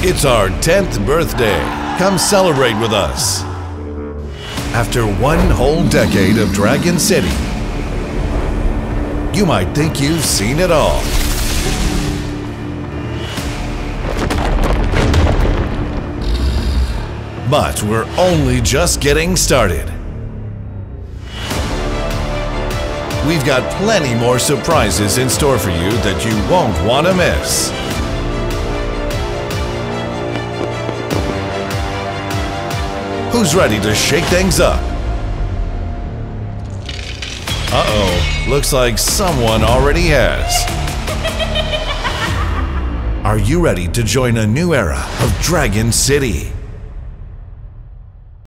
It's our 10th birthday. Come celebrate with us. After one whole decade of Dragon City, you might think you've seen it all. But we're only just getting started. We've got plenty more surprises in store for you that you won't want to miss. Who's ready to shake things up? Uh-oh, looks like someone already has. Are you ready to join a new era of Dragon City?